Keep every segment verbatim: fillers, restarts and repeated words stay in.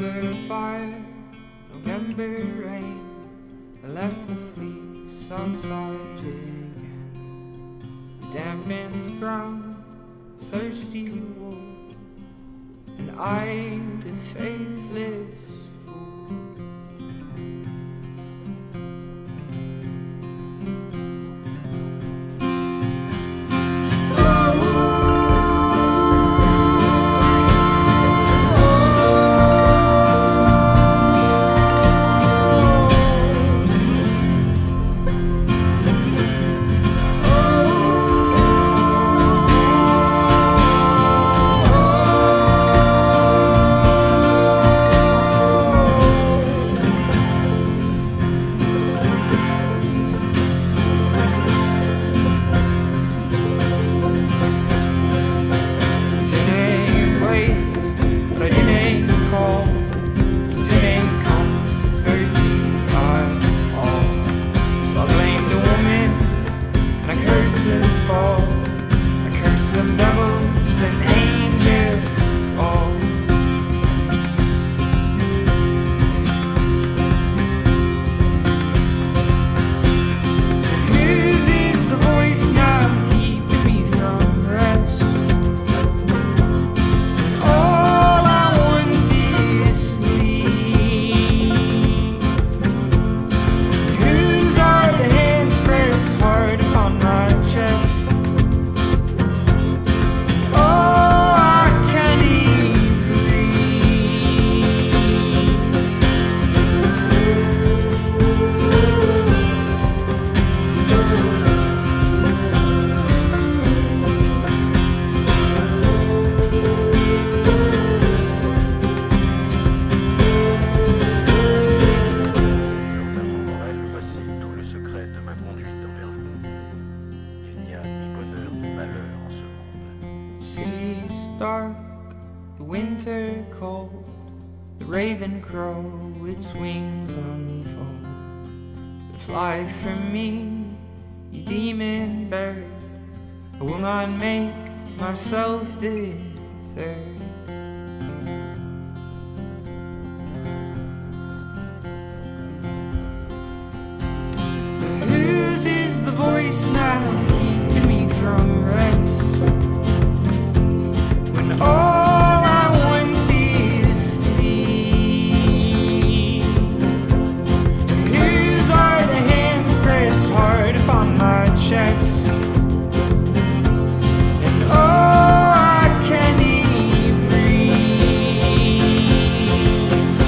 October fire, November rain, I left the fleece outside again. The dampened ground, thirsty wool, and I, the faithless fool. City's dark, the winter cold, the raven crow its wings unfold. But fly from me, you demon bird, I will not make myself the third. But whose is the voice now keeping me from rest? When all I want is thee, and whose are the hands pressed hard upon my chest? And oh, I can't even breathe.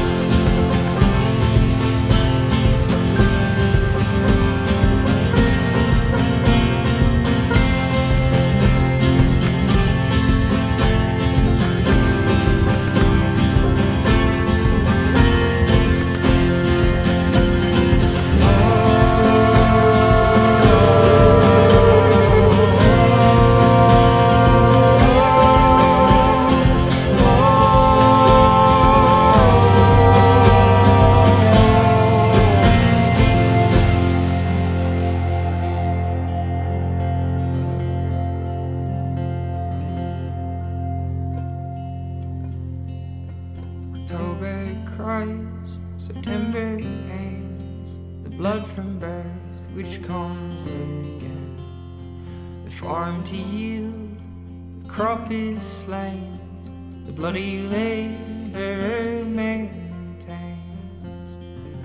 October cries, September pains, the blood from birth which comes again. The farm to yield, the crop is slain, the bloody labour maintains.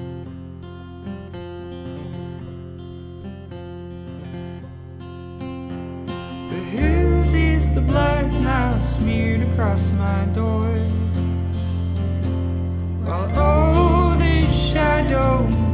But whose is the blood now smeared across my door? While oh, the shadow